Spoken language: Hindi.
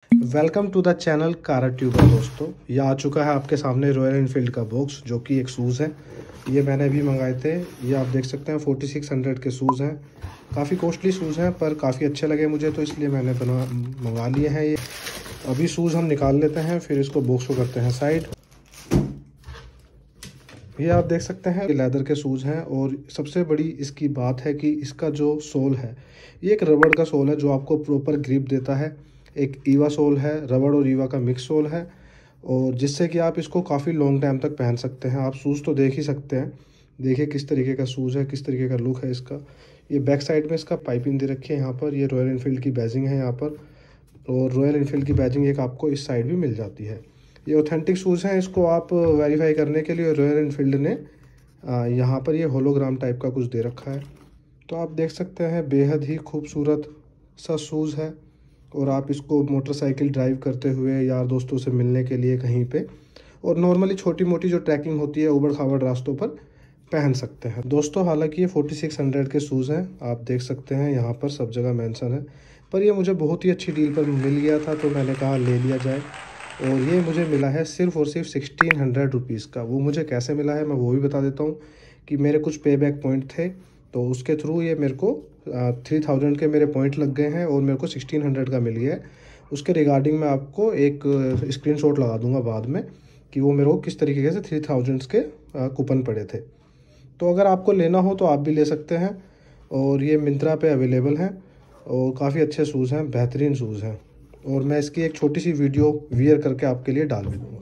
Welcome to the channel Kara tuber. दोस्तों ये आ चुका है आपके सामने रॉयल एनफील्ड का बॉक्स, जो कि एक शूज़ है। ये मैंने अभी मंगाए थे। ये आप देख सकते हैं 4600 के शूज़ हैं। काफ़ी कॉस्टली शूज़ हैं पर काफ़ी अच्छे लगे मुझे, तो इसलिए मैंने मंगा लिए हैं ये। अभी शूज़ हम निकाल लेते हैं, फिर इसको बॉक्स को करते हैं साइड। ये आप देख सकते हैं लेदर के शूज़ हैं, और सबसे बड़ी इसकी बात है कि इसका जो सोल है ये एक रबड़ का सोल है, जो आपको प्रॉपर ग्रिप देता है। एक ईवा सोल है, रबड़ और ईवा का मिक्स सोल है, और जिससे कि आप इसको काफ़ी लॉन्ग टाइम तक पहन सकते हैं। आप शूज़ तो देख ही सकते हैं, देखिए किस तरीके का शूज़ है, किस तरीके का लुक है इसका। ये बैक साइड में इसका पाइपिंग दे रखी है यहाँ पर। ये रॉयल एनफील्ड की बैजिंग है यहाँ पर, और रॉयल एनफील्ड की बैजिंग एक आपको इस साइड भी मिल जाती है। ये ऑथेंटिक शूज़ हैं। इसको आप वेरीफाई करने के लिए रॉयल एनफील्ड ने यहाँ पर ये होलोग्राम टाइप का कुछ दे रखा है। तो आप देख सकते हैं बेहद ही खूबसूरत सा शूज़ है, और आप इसको मोटरसाइकिल ड्राइव करते हुए, यार दोस्तों से मिलने के लिए कहीं पे, और नॉर्मली छोटी मोटी जो ट्रैकिंग होती है उबड़ खाबड़ रास्तों पर पहन सकते हैं। दोस्तों हालांकि ये 4600 के शूज़ हैं, आप देख सकते हैं यहाँ पर सब जगह मेंशन है, पर ये मुझे बहुत ही अच्छी डील पर मिल गया था, तो मैंने कहा ले लिया जाए। और ये मुझे मिला है सिर्फ़ और सिर्फ 1600 रुपीज़ का। वो मुझे कैसे मिला है मैं वो भी बता देता हूँ कि मेरे कुछ पे बैक पॉइंट थे, तो उसके थ्रू ये मेरे को 3000 के मेरे पॉइंट लग गए हैं, और मेरे को 1600 का मिल गया है। उसके रिगार्डिंग मैं आपको एक स्क्रीनशॉट लगा दूंगा बाद में कि वो मेरे को किस तरीके से 3000 के कूपन पड़े थे। तो अगर आपको लेना हो तो आप भी ले सकते हैं, और ये मिंत्रा पे अवेलेबल हैं, और काफ़ी अच्छे शूज़ हैं, बेहतरीन शूज़ हैं। और मैं इसकी एक छोटी सी वीडियो वियर करके आपके लिए डाल भी दूँगा।